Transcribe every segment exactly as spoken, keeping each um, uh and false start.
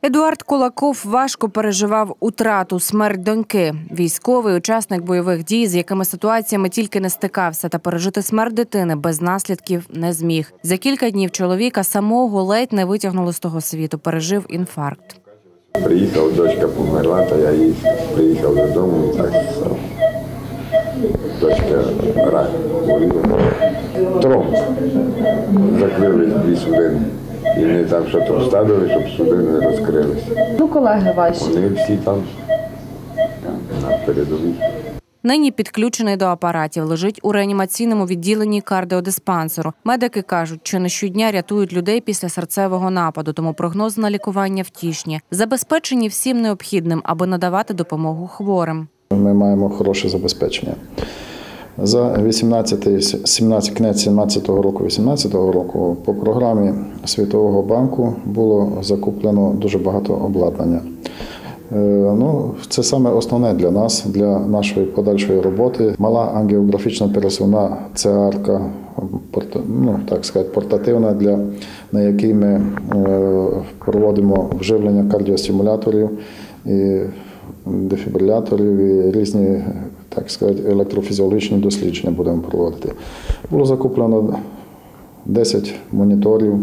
Едуард Кулаков важко переживав утрату, смерть доньки. Військовий, учасник бойових дій, з якими ситуаціями тільки не стикався, та пережити смерть дитини без наслідків не зміг. За кілька днів чоловіка самого ледь не витягнули з того світу, пережив інфаркт. Приїхав, дочка померла, та я її приїхав додому і так став. Дочка рак хворіла. Тромб. Закрили дві судини. І не там, що то вставили, щоб судини не розкрилися. Ну, колеги ваші. Вони всі там на передовій. Нині підключений до апаратів, лежить у реанімаційному відділенні кардіодиспансеру. Медики кажуть, що не щодня рятують людей після серцевого нападу, тому прогноз на лікування втішні. Забезпечені всім необхідним, аби надавати допомогу хворим. Ми маємо хороше забезпечення. За вісімнадцятий, сімнадцятий, кінець сімнадцятого року, вісімнадцятого року по програмі Світового банку було закуплено дуже багато обладнання. Ну, це саме основне для нас, для нашої подальшої роботи. Мала ангіографічна пересувна ЦАРка, ну, так сказати, портативна, для, на якій ми проводимо вживлення кардіостимуляторів, і дефібриляторів і різні, так сказати, електрофізіологічні дослідження будемо проводити. Було закуплено десять моніторів.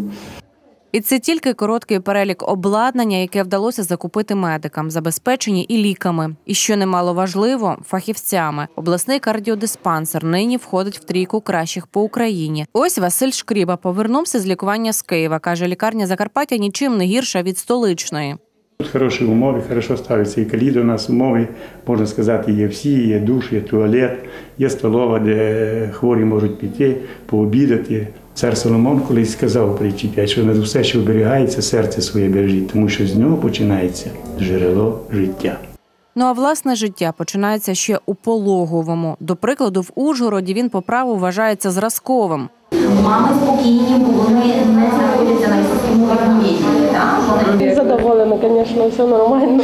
І це тільки короткий перелік обладнання, яке вдалося закупити медикам, забезпечені і ліками. І, що немало важливо, фахівцями. Обласний кардіодиспансер нині входить в трійку кращих по Україні. Ось Василь Шкріба повернувся з лікування з Києва. Каже, лікарня Закарпаття нічим не гірша від столичної. Тут хороші умови, хорошо ставляться і каліт у нас умови, можна сказати, є всі, є душ, є туалет, є столова, де хворі можуть піти, пообідати. Цар Соломон колись сказав у притчі п'ять, що над усе, що оберігається, серце своє бережіть, тому що з нього починається джерело життя. Ну а власне життя починається ще у пологовому. До прикладу, в Ужгороді він по праву вважається зразковим. Мами спокійні, бо вони не знаходяться на високому рівні. Задоволена, звісно, все нормально.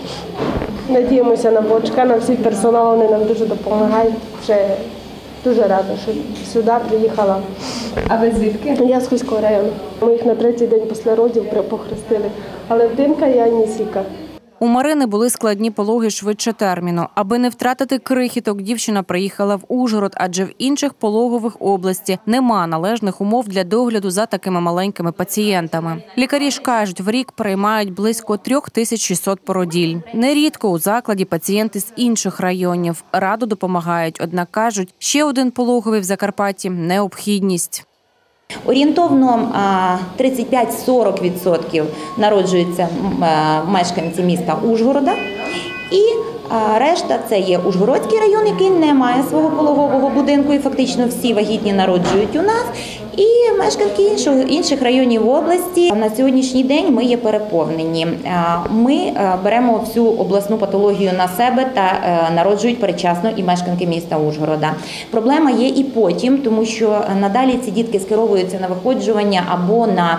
Надіємося на Бочка, на всі персонал, вони нам дуже допомагають. Ще дуже рада, що сюди приїхала. А ви звідки? Я з Хуського району. Ми їх на третій день після родів похрестили. Але вдинка я не сіка. У Марини були складні пологи швидше терміну. Аби не втратити крихіток, дівчина приїхала в Ужгород, адже в інших пологових області нема належних умов для догляду за такими маленькими пацієнтами. Лікарі ж кажуть, в рік приймають близько три тисячі шістсот породіль. Нерідко у закладі пацієнти з інших районів. Радо допомагають, однак кажуть, ще один пологовий в Закарпатті – необхідність. Орієнтовно тридцять п'ять - сорок відсотків народжуються мешканці міста Ужгорода, і решта – це є Ужгородський район, який не має свого пологового будинку, і фактично всі вагітні народжують у нас, і мешканки інших, інших районів області. На сьогоднішній день ми є переповнені. Ми беремо всю обласну патологію на себе та народжують передчасно і мешканки міста Ужгорода. Проблема є і потім, тому що надалі ці дітки скеровуються на виходжування або на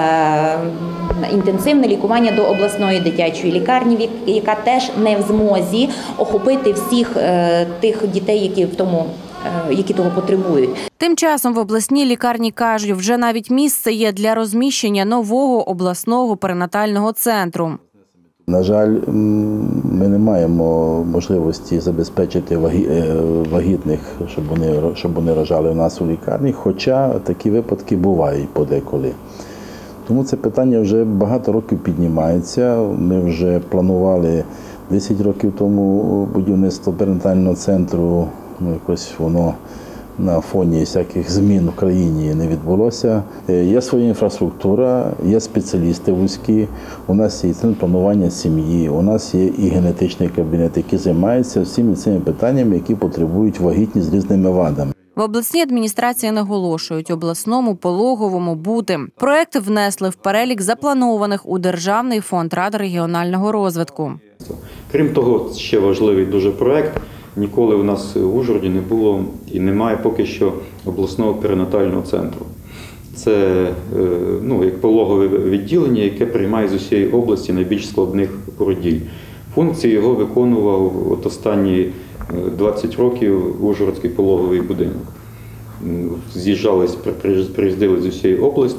е, інтенсивне лікування до обласної дитячої лікарні, яка теж не в змозі охопити всіх е, тих дітей, які в тому які того потребують. Тим часом в обласній лікарні кажуть, вже навіть місце є для розміщення нового обласного перинатального центру. На жаль, ми не маємо можливості забезпечити вагітних, щоб вони, щоб вони рожали у нас у лікарні, хоча такі випадки бувають подеколи. Тому це питання вже багато років піднімається. Ми вже планували десять років тому будівництво перинатального центру. Ну, якось воно на фоні всяких змін в країні не відбулося. Є своя інфраструктура, є спеціалісти вузькі, у нас є центр планування сім'ї, у нас є і генетичний кабінет, який займається всіми цими питаннями, які потребують вагітні з різними вадами. В обласній адміністрації наголошують, обласному пологовому бути. Проект внесли в перелік запланованих у Державний фонд Ради регіонального розвитку. Крім того, ще важливий дуже проект. Ніколи у нас в Ужгороді не було і немає поки що обласного перинатального центру. Це ну, як пологове відділення, яке приймає з усієї області найбільш складних породіль. Функції його виконував от останні двадцять років Ужгородський пологовий будинок. З'їжджались, приїздили з усієї області,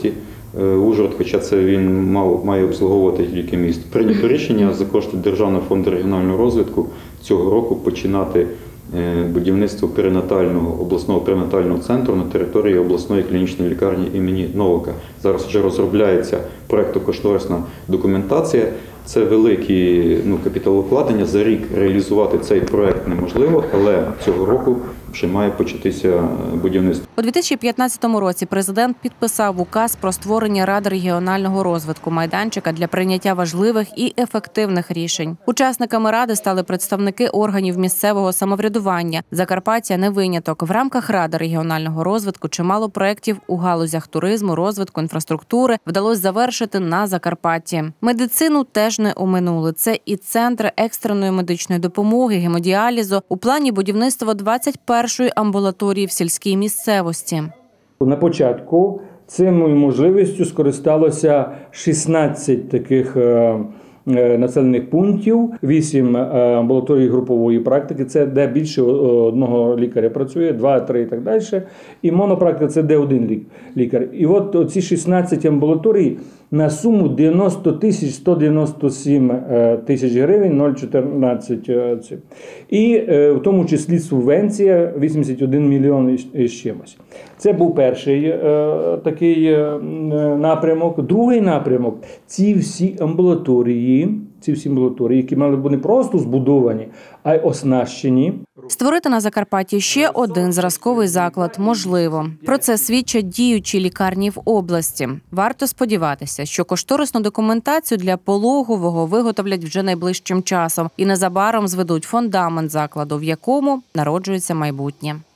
Ужгород, хоча це він мав, має обслуговувати тільки місто. Прийнято рішення за кошти Державного фонду регіонального розвитку цього року починати будівництво перинатального, обласного перинатального центру на території обласної клінічної лікарні імені Новака. Зараз вже розробляється проєктно-кошторисна документація. Це великі ну, капіталовкладення. За рік реалізувати цей проєкт неможливо, але цього року вже має початися будівництво. У дві тисячі п'ятнадцятому році президент підписав указ про створення Ради регіонального розвитку, майданчика для прийняття важливих і ефективних рішень. Учасниками ради стали представники органів місцевого самоврядування. Закарпаття не виняток. В рамках Ради регіонального розвитку чимало проєктів у галузях туризму, розвитку інфраструктури вдалося завершити на Закарпатті. Медицину теж не оминули. Це і центри екстреної медичної допомоги, гемодіалізу. У плані будівництва двадцять першої амбулаторії в сільській місцевості. На початку цим можливістю скористалося шістнадцять таких населених пунктів, вісім амбулаторій групової практики, це де більше одного лікаря працює, два, три і так далі. І монопрактика – це де один лікар. І от ці шістнадцять амбулаторій на суму дев'яносто тисяч сто дев'яносто сім тисяч гривень, нуль чотирнадцять. І в тому числі субвенція вісімдесят один мільйон з чимось. Це був перший такий напрямок. Другий напрямок – ці всі амбулаторії, ці всі амбулаторії, які мали бути не просто збудовані, а й оснащені. Створити на Закарпатті ще один зразковий заклад можливо. Про це свідчать діючі лікарні в області. Варто сподіватися, що кошторисну документацію для пологового виготовлять вже найближчим часом і незабаром зведуть фундамент закладу, в якому народжується майбутнє.